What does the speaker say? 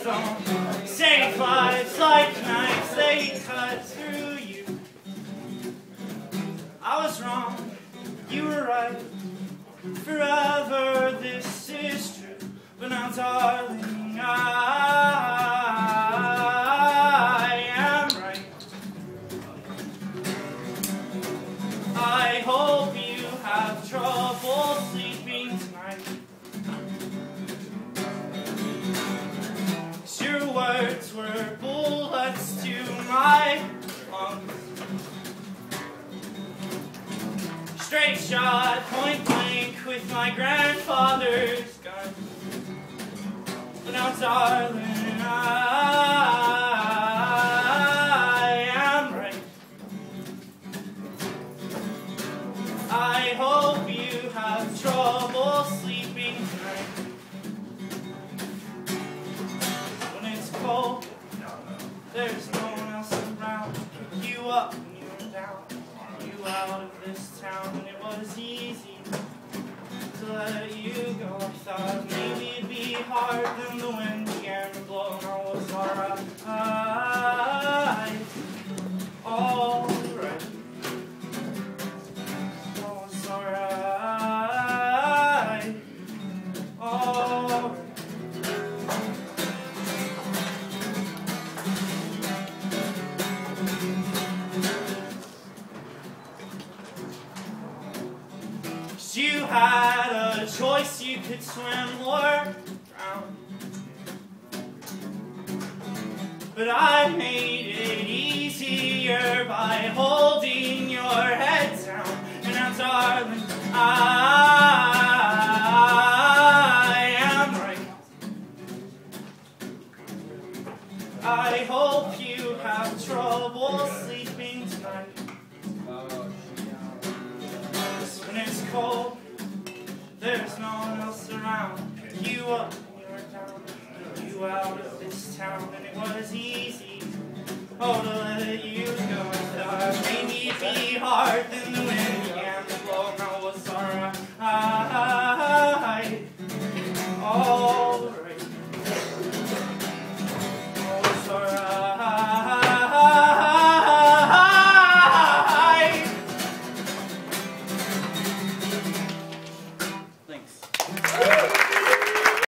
don't save lives like knives, they cut through you. I was wrong, you were right, forever this is true. But now, darling, I am right. I hope you have trouble sleeping tonight. Your words were bullets to my lungs. Straight shot, point blank, with my grandfather's gun. But now, darling, I am right. I hope you have trouble sleeping tonight. When it's cold, there's no one else around. Pick you up when you're down, you out of this town. And it was easy to let you go. I thought maybe it'd be hard, then the wind began to blow, and I was alright. Alright. I was alright. Alright. You had a choice, you could swim or drown. But I made it easier by holding your head down. And now, darling, I am right. I hope you have trouble sleeping tonight. When it's cold, there's no one else around. Pick you up when you're down, you out of this town. And it was easy, oh, to let you go. I thought maybe it'd be hard, then the wind began to blow, and I was alright.